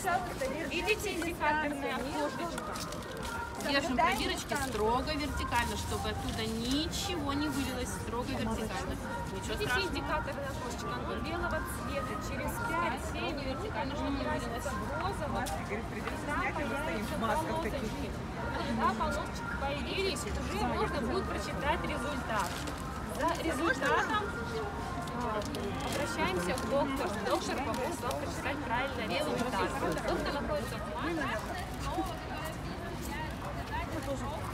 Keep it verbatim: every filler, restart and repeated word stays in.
Видите, индикаторная окошечко. Держим пробирочки строго вертикально, чтобы оттуда ничего не вылилось, строго вертикально. Ничего Видите, страшного. индикаторное окошечко, оно белого цвета. Через пять-семь вертикально, чтобы не вылилось. розово, там появятся полосочки. Когда полосочки появились, уже можно будет прочитать результат. За результатом обращаемся к доктору. Доктор поможет вам прочитать правильно результат. Доктор находится в